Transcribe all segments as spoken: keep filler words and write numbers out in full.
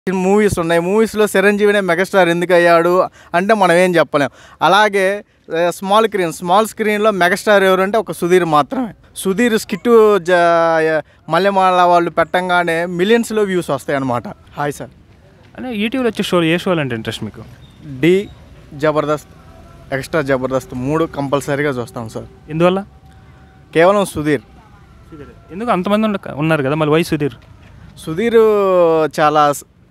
Movies ఉన్నాయి. మూవీస్లో చిరంజీవినే megastar ఎందుకు అయ్యాడు అంటే మనం ఏం చెప్పలేం. అలాగే స్మాల్ స్క్రీన్ స్మాల్ స్క్రీన్లో మెగాస్టార్ ఎవరంటే ఒక సుధీర్ మాత్రమే. సుధీర్ స్కిట్టు జ మల్లెమాల వాళ్ళు పెట్టంగానే మిలియన్స్లో వ్యూస్ వస్తాయి అన్నమాట. Hi sir. అంటే ఈటీవీలో వచ్చే షోలు ఏ షోలు అంటే ఇంట్రెస్ట్ మీకు? డి, జబర్దస్త్, ఎక్స్ట్రా జబర్దస్త్ మూడు కంపల్సరీగా చూస్తాం సార్. ఎందువల్ల? కేవలం సుధీర్. ఎందుకు అంతమంది ఉన్నారు కదా, మళ్ళీ వై సుధీర్? సుధీర్ చాలా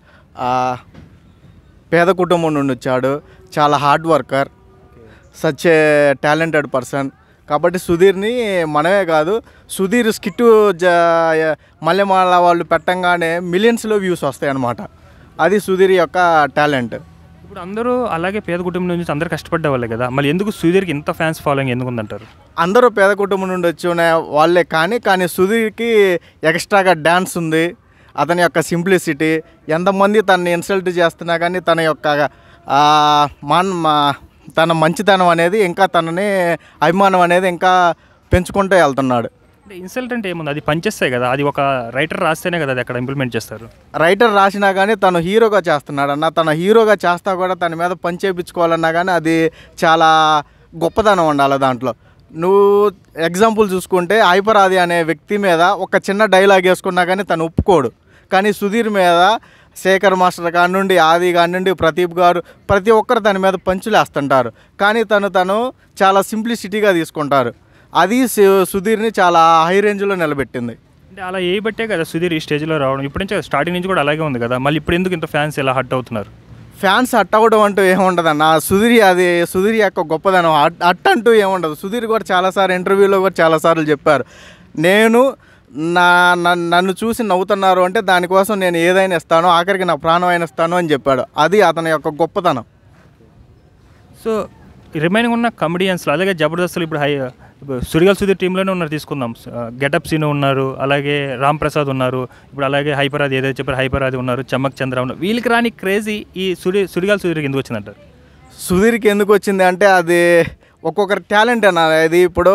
పేద కుటుంబం నుండి వచ్చాడు, చాలా hard worker, such a talented person. కాబట్టి సుధీర్ని మనమే కాదు, సుధీర్ స్కిట్టు జ మల్లెమాల వాళ్ళు పెట్టంగానే మిలియన్స్లో వ్యూస్ వస్తాయి అన్నమాట. అది సుధీర్ యొక్క టాలెంట్. ఇప్పుడు అందరూ అలాగే పేద కుటుంబం నుంచి అందరూ కష్టపడ్డే వాళ్ళే కదా, మళ్ళీ ఎందుకు సుధీర్కి ఇంత ఫ్యాన్స్ ఫాలోయింగ్ ఎందుకు ఉందంటారు? అందరూ పేద కుటుంబం నుండి వచ్చిన వాళ్ళే కానీ కానీ సుధీర్కి ఎక్స్ట్రాగా డ్యాన్స్ ఉంది. అతని యొక్క సింప్లిసిటీ, ఎంతమంది తనని ఇన్సల్ట్ చేస్తున్నా కానీ తన యొక్క మాన్ తన మంచితనం అనేది ఇంకా తనని అభిమానం అనేది ఇంకా పెంచుకుంటూ వెళ్తున్నాడు. అంటే ఇన్సల్ట్ అంటే ఏముంది, అది పనిచేస్తాయి కదా, అది ఒక రైటర్ రాస్తేనే కదా అది అక్కడ ఇంప్లిమెంట్ చేస్తారు. రైటర్ రాసినా కానీ తను హీరోగా చేస్తున్నాడు అన్న, తన హీరోగా చేస్తా కూడా తన మీద పని చేయించుకోవాలన్నా కానీ అది చాలా గొప్పదనం ఉండాలి దాంట్లో. నువ్వు ఎగ్జాంపుల్ చూసుకుంటే హైపరాది అనే వ్యక్తి మీద ఒక చిన్న డైలాగ్ వేసుకున్నా కానీ తను ఒప్పుకోడు. కానీ సుధీర్ మీద శేఖర్ మాస్టర్ కాడి నుండి, ఆది కాడి నుండి, ప్రదీప్ గారు ప్రతి ఒక్కరు తన మీద పంచులు వేస్తుంటారు. కానీ తను తను చాలా సింప్లిసిటీగా తీసుకుంటారు. అది సుధీర్ని చాలా హై రేంజ్లో నిలబెట్టింది. అంటే అలా ఏ బట్టే కదా సుధీర్ ఈ స్టేజ్లో రావడం. ఇప్పటి నుంచి స్టార్టింగ్ నుంచి కూడా అలాగే ఉంది కదా, మళ్ళీ ఇప్పుడు ఎందుకు ఇంత ఫ్యాన్స్ ఎలా హట్ అవుతున్నారు? ఫ్యాన్స్ హట్ అవ్వడం అంటూ ఏముండదన్న. సుధీర్ అది సుధీర్ యొక్క గొప్పదనం. హట్ అంటూ ఏముండదు. సుధీర్ కూడా చాలాసార్లు ఇంటర్వ్యూలో కూడా చాలాసార్లు చెప్పారు, నేను నా నన్ను చూసి నవ్వుతున్నారు అంటే దానికోసం నేను ఏదైనా ఇస్తాను, ఆఖరికి నా ప్రాణం అయినా ఇస్తాను అని చెప్పాడు. అది అతని యొక్క గొప్పతనం. సో రిమైనింగ్ ఉన్న కమెడియన్స్లో అలాగే జబర్దస్త్లో ఇప్పుడు హై సుడిగాలి సుధీర్ టీంలోనే ఉన్నారు తీసుకుందాం. గెటప్ సీను ఉన్నారు, అలాగే రామ్ ప్రసాద్ ఉన్నారు, ఇప్పుడు అలాగే హైపరాది ఏదైతే చెప్పారు హైపరాది ఉన్నారు, చమ్మక్ చంద్ర ఉన్నారు. వీళ్ళకి రాని క్రేజీ ఈ సుడి సుడిగాలి సుధీర్కి ఎందుకు వచ్చిందంటారు? సుధీర్కి ఎందుకు వచ్చింది అంటే అది ఒక్కొక్కరి టాలెంట్ అన్న. ఇది ఇప్పుడు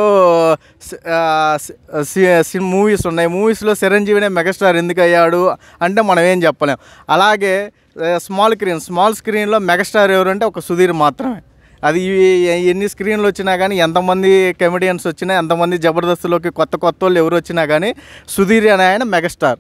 మూవీస్ ఉన్నాయి. మూవీస్లో చిరంజీవినే మెగాస్టార్ ఎందుకు అయ్యాడు అంటే మనం ఏం చెప్పలేం. అలాగే స్మాల్ స్క్రీన్ స్మాల్ స్క్రీన్లో మెగాస్టార్ ఎవరంటే ఒక సుధీర్ మాత్రమే. అది ఎన్ని స్క్రీన్లు వచ్చినా కానీ, ఎంతమంది కమెడియన్స్ వచ్చినా, ఎంతమంది జబర్దస్త్లోకి కొత్త కొత్త వాళ్ళు ఎవరు వచ్చినా కానీ సుధీర్ అనే ఆయన మెగాస్టార్.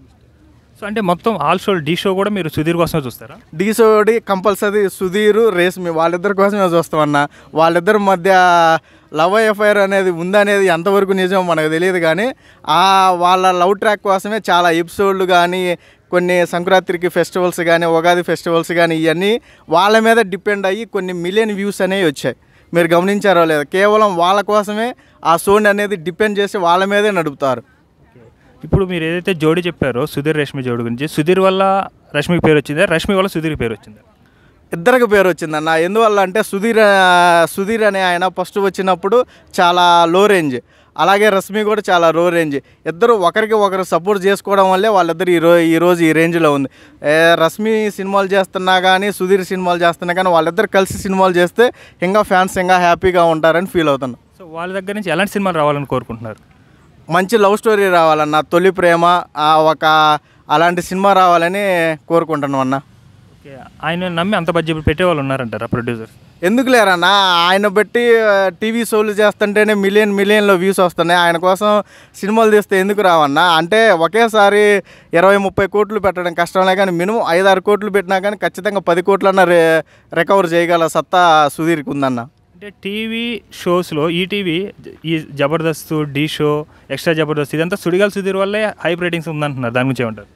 సో అంటే మొత్తం ఆల్ షో డీ షో కూడా మీరు సుధీర్ కోసమే చూస్తారా? డీ షోడి కంపల్సరీ సుధీర్, రేష్మి వాళ్ళిద్దరి కోసమే చూస్తామన్న. వాళ్ళిద్దరి మధ్య లవ్ ఎఫ్ఐఆర్ అనేది ఉందనేది ఎంతవరకు నిజం మనకు తెలియదు కానీ ఆ వాళ్ళ లవ్ ట్రాక్ కోసమే చాలా ఎపిసోడ్లు కానీ, కొన్ని సంక్రాంతికి ఫెస్టివల్స్ కానీ, ఉగాది ఫెస్టివల్స్ కానీ ఇవన్నీ వాళ్ళ మీద డిపెండ్ అయ్యి కొన్ని మిలియన్ వ్యూస్ అనేవి వచ్చాయి. మీరు గమనించారో లేదా? కేవలం వాళ్ళ కోసమే ఆ షోని అనేది డిపెండ్ చేసి వాళ్ళ మీదే నడుపుతారు. ఇప్పుడు మీరు ఏదైతే జోడి చెప్పారో సుధీర్ రష్మి జోడి గురించి, సుధీర్ వల్ల రష్మికి పేరు వచ్చిందా, రష్మి వల్ల సుధీర్కి పేరు వచ్చిందా? ఇద్దరికి పేరు వచ్చిందన్న. ఎందువల్ల అంటే సుధీర్ సుధీర్ అనే ఆయన ఫస్ట్ వచ్చినప్పుడు చాలా లో రేంజ్, అలాగే రష్మి కూడా చాలా లో రేంజ్. ఇద్దరు ఒకరికి ఒకరు సపోర్ట్ చేసుకోవడం వల్లే వాళ్ళిద్దరు ఈరో ఈరోజు ఈ రేంజ్లో ఉంది. రష్మి సినిమాలు చేస్తున్నా కానీ, సుధీర్ సినిమాలు చేస్తున్నా కానీ వాళ్ళిద్దరు కలిసి సినిమాలు చేస్తే ఇంకా ఫ్యాన్స్ ఇంకా హ్యాపీగా ఉంటారని ఫీల్ అవుతున్నాను. సో వాళ్ళ దగ్గర నుంచి ఎలాంటి సినిమాలు రావాలని కోరుకుంటున్నారు? మంచి లవ్ స్టోరీ రావాలన్న, తొలి ప్రేమ ఒక అలాంటి సినిమా రావాలని కోరుకుంటున్నాం అన్న. ఓకే, ఆయన నమ్మి అంత బడ్జెట్ పెట్టేవాళ్ళు ఉన్నారంటారా ప్రొడ్యూసర్? ఎందుకు లేరన్న, ఆయన బట్టి టీవీ షోలు చేస్తుంటేనే మిలియన్ మిలియన్లో వ్యూస్ వస్తున్నాయి. ఆయన కోసం సినిమాలు తీస్తే ఎందుకు రావన్నా? అంటే ఒకేసారి ఇరవై ముప్పై కోట్లు పెట్టడం కష్టంలే కానీ మినిమం ఐదు ఆరు కోట్లు పెట్టినా కానీ ఖచ్చితంగా పది కోట్లన్నా రే రికవర్ చేయగల సత్తా సుధీర్కి ఉందన్న. అంటే టీవీ షోస్లో ఈటీవీ ఈ జబర్దస్త్, డీ షో, ఎక్స్ట్రా జబర్దస్త్ ఇదంతా సుడిగాలి సుధీర్ వల్లే హై రేటింగ్స్ ఉందంటున్నారు. దాని గురించి ఏమంటారు?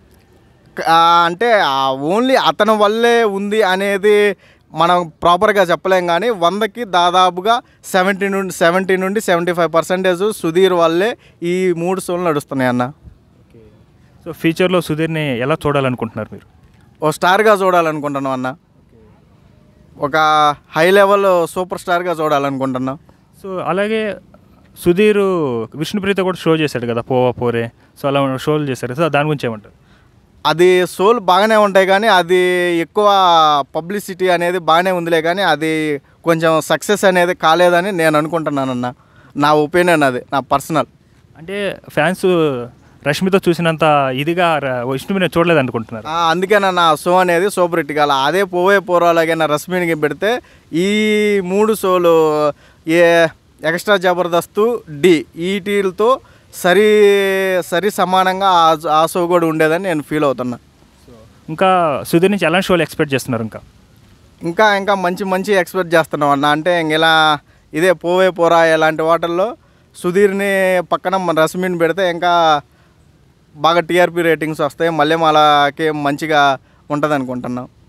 అంటే ఓన్లీ అతని వల్లే ఉంది అనేది మనం ప్రాపర్గా చెప్పలేం కానీ వందకి దాదాపుగా సెవెంటీ నుండి సెవెంటీ నుండి సెవెంటీ ఫైవ్ పర్సెంటేజ్ సుధీర్ వల్లే ఈ మూడు షోలు నడుస్తున్నాయి అన్న. సో ఫ్యూచర్లో సుధీర్ని ఎలా చూడాలనుకుంటున్నారు మీరు? ఓ స్టార్గా చూడాలనుకుంటున్నాం అన్న, ఒక హై లెవెల్ సూపర్ స్టార్గా చూడాలనుకుంటున్నాం. సో అలాగే సుధీర్ విష్ణుప్రీత కూడా షో చేశాడు కదా, పోవా పోరే, సో అలా షోలు చేశారు. సో దాని గురించి ఏమంటారు? అది షోలు బాగానే ఉంటాయి కానీ అది ఎక్కువ పబ్లిసిటీ అనేది బాగానే ఉందిలే కానీ అది కొంచెం సక్సెస్ అనేది కాలేదని నేను అనుకుంటున్నానన్న. నా ఒపీనియన్, అది నా పర్సనల్. అంటే ఫ్యాన్స్ రష్మితో చూసినంత ఇదిగా విష్ణుని నేను చూడలేదు అనుకుంటున్నారు. అందుకేనన్న షో అనేది సూపర్ హిట్ కాల. అదే పోవే పోరాలాగే నా రష్మినికి పెడితే ఈ మూడు షోలు ఏ ఎక్స్ట్రా జబర్దస్త్ డి ఈటీలతో సరి సరి సమానంగా ఆ షో కూడా ఉండేదని నేను ఫీల్ అవుతున్నా. ఇంకా సుధీర్ నుంచి ఎలాంటి షోలు ఎక్స్పెక్ట్ చేస్తున్నారు? ఇంకా ఇంకా ఇంకా మంచి మంచి ఎక్స్పెక్ట్ చేస్తున్నాం అన్న. అంటే ఇలా ఇదే పోవే పోరా ఇలాంటి వాటల్లో సుధీర్ని పక్కన మన రష్మిని పెడితే ఇంకా బాగా టీఆర్పీ రేటింగ్స్ వస్తాయి, మళ్ళీ అలాగే మంచిగా ఉంటుంది అనుకుంటున్నాం.